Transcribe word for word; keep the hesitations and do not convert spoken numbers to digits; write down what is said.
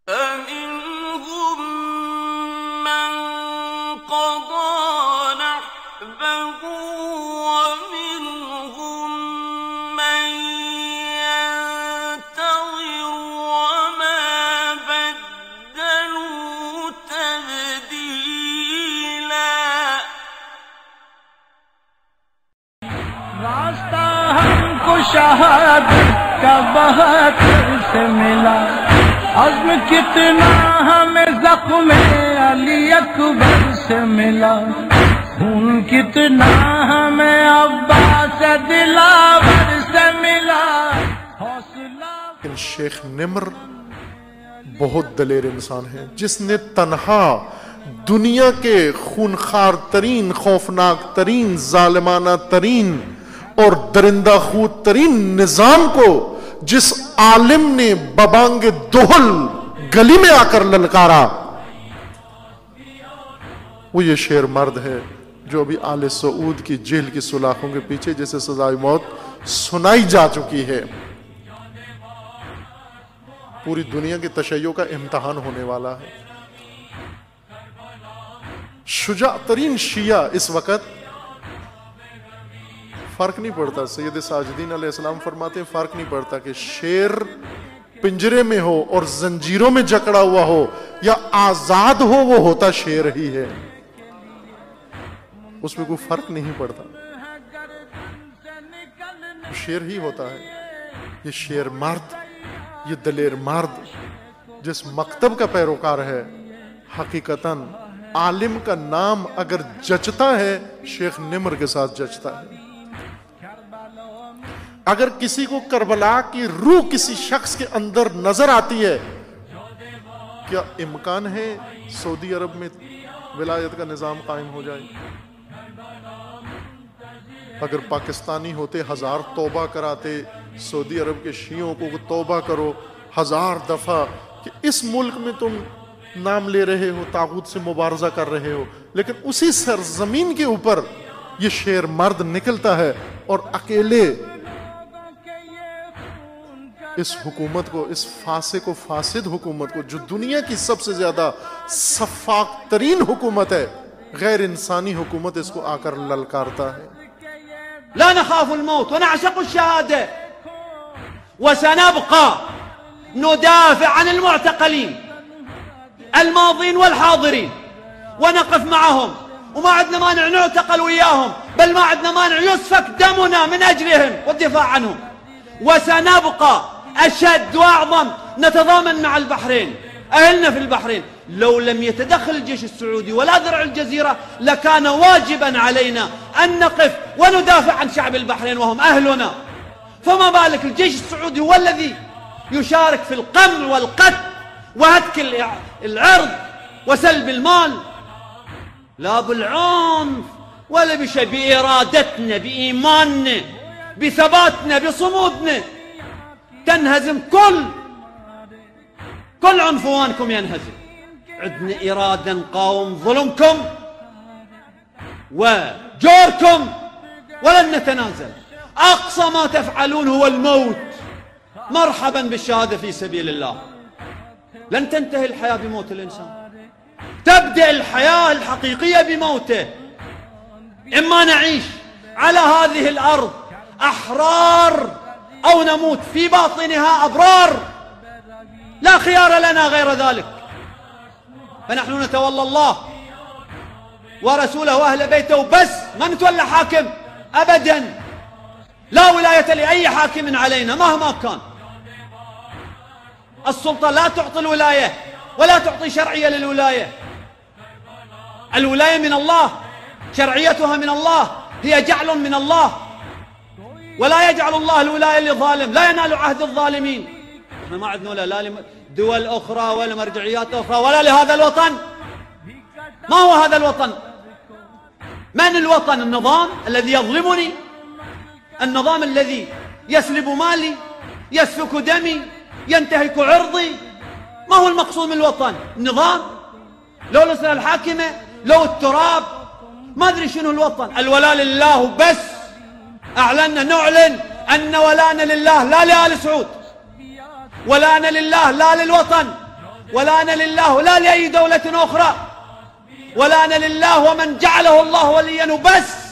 فمنهم من قضى نحبه ومنهم من ينتظر وما بدلوا تبديلا रास्ता हमको शहादत का बहादुर से मिला, अज़्म कितना हमें ज़ख्म अली अकबर से मिला, खून कितना हमें अब्बास दिलावर से मिला, हौसला। शेख निम्र बहुत दलेर इंसान है जिसने तन्हा दुनिया के खूनखार तरीन, खौफनाक तरीन, जालिमाना तरीन और दरिंदा खूद तरीन निजाम को जिस आलिम ने बबांगे दोहल गली में आकर ललकारा, वो ये शेर मर्द है जो अभी आले सऊद की जेल की सुलाखों के पीछे जैसे सजाए मौत सुनाई जा चुकी है। पूरी दुनिया की तशय्यो का इम्तिहान होने वाला है। शुजा तरीन शिया इस वक्त, फर्क नहीं पड़ता, सैयद साजिदीन अलैहिस्सलाम फरमाते हैं फर्क नहीं पड़ता कि शेर पिंजरे में हो और जंजीरों में जकड़ा हुआ हो या आजाद हो, वो होता शेर ही है, उसमें कोई फर्क नहीं पड़ता, शेर ही होता है। ये शेर मर्द, ये दलेर मर्द जिस मकतब का पैरोकार है, हकीकतन आलिम का नाम अगर जचता है शेख निम्र के साथ जचता है। अगर किसी को करबला की रूह किसी शख्स के अंदर नजर आती है, क्या इम्कान है सऊदी अरब में विलायत का निजाम कायम हो जाए? अगर पाकिस्तानी होते हजार तौबा कराते सऊदी अरब के शियों को तौबा करो हजार दफा कि इस मुल्क में तुम नाम ले रहे हो, तागूत से मुबारजा कर रहे हो, लेकिन उसी सरजमीन के ऊपर ये शेर मर्द निकलता है और अकेले इस हुकूमत को, इस फासे को, फासिद हुकूमत को, जो दुनिया की सबसे ज्यादा सफाक तरीन हुकूमत है, गैर इंसानी हुकूमत, इसको आकर ललकारता है। ला नखाफुल मौत व नअशक़ु शहादा व सनबक़ा नुदाफ़िअ अनिल मुअतक़लीन الماضين والحاضرين ونقف معهم، وما عندنا مانع نعتقل وياهم، بل ما عندنا مانع يسفك دمنا من أجلهم والدفاع عنهم، وسنبقى أشد وأعظم نتضامن مع البحرين. أهلنا في البحرين لو لم يتدخل الجيش السعودي ولا درع الجزيرة لكان واجبا علينا أن نقف وندافع عن شعب البحرين وهم أهلنا، فما بالك الجيش السعودي هو الذي يشارك في القمع والقتل وهتك العرض وسلب المال. لا بالعنف ولا بشيء، بإرادتنا، بإيماننا، بثباتنا، بصمودنا تنهزم كل كل عنفوانكم ينهزم. عندنا إرادة نقاوم ظلمكم وجوركم ولن نتنازل. أقصى ما تفعلون هو الموت. مرحبا بالشهادة في سبيل الله. لن تنتهي الحياة بموت الإنسان، تبدأ الحياة الحقيقية بموته. إما نعيش على هذه الأرض أحرار أو نموت في باطنها أبرار، لا خيار لنا غير ذلك. فنحن نتولى الله ورسوله وأهل بيته بس، ما نتولى حاكم أبدا. لا ولاية لأي حاكم علينا مهما كان. السلطة لا تعطي الولاية ولا تعطي شرعية للولاية. الولاية من الله، شرعيتها من الله، هي جعل من الله، ولا يجعل الله الولاية لظالم، لا ينال عهد الظالمين. احنا ما عندنا ولا لا لدول أخرى ولا مرجعيات أخرى ولا لهذا الوطن. ما هو هذا الوطن؟ من الوطن؟ النظام الذي يظلمني، النظام الذي يسلب مالي، يسفك دمي، ينتهك عرضي. ما هو المقصود من الوطن؟ النظام؟ لو الأسرة الحاكمة؟ لو التراب؟ ما أدري شنو الوطن. الولاء لله بس. أعلنا نعلن أن ولاءنا لله لا لآل سعود، ولاءنا لله لا للوطن، ولا أنا لله لا لأي دولة أخرى، ولا أنا لله ومن جعله الله وليا بس.